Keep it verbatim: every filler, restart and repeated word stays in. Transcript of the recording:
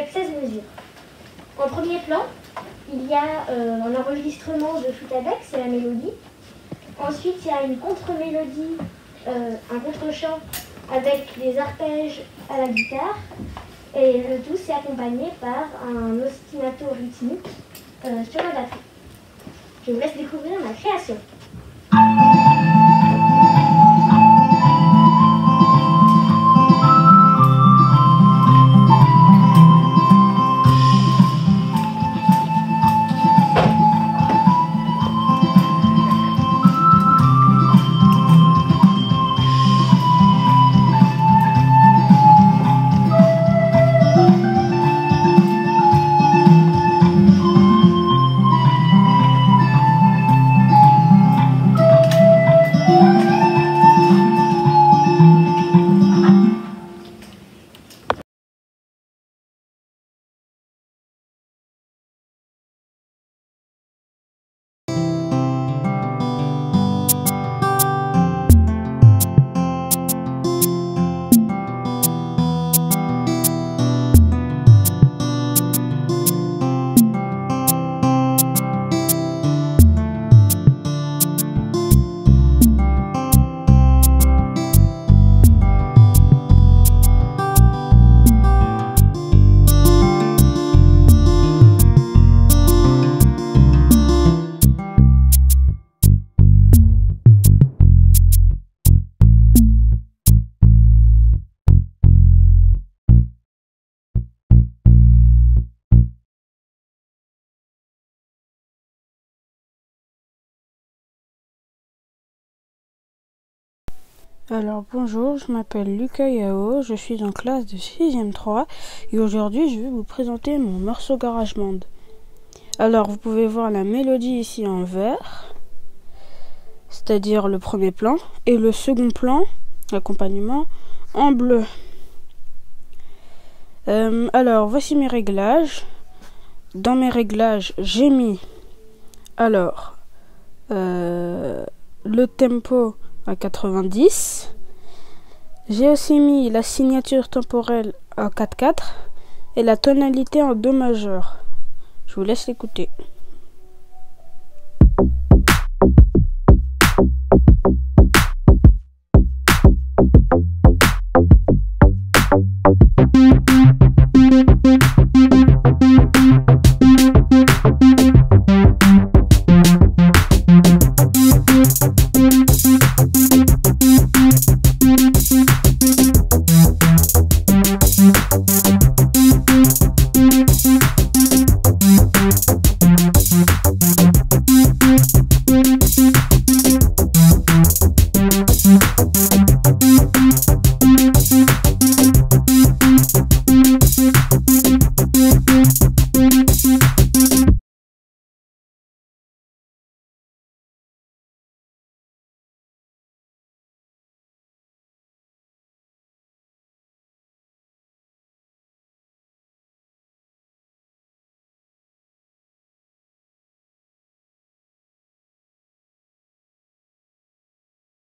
avec seize mesures. En premier plan, il y a euh, un enregistrement de flûte à bec, c'est la mélodie. Ensuite, il y a une contre-mélodie, euh, un contre-chant avec des arpèges à la guitare. Et le tout, c'est accompagné par un ostinato rythmique euh, sur la batterie. Je vous laisse découvrir ma création. Alors bonjour, je m'appelle Lucas Yao, je suis en classe de sixième trois et aujourd'hui je vais vous présenter mon morceau GarageBand. Alors vous pouvez voir la mélodie ici en vert, c'est-à-dire le premier plan, et le second plan, l'accompagnement, en bleu. Euh, alors voici mes réglages. Dans mes réglages j'ai mis alors euh, le tempo à quatre-vingt-dix. J'ai aussi mis la signature temporelle à quatre quatre et la tonalité en do majeur. Je vous laisse l'écouter.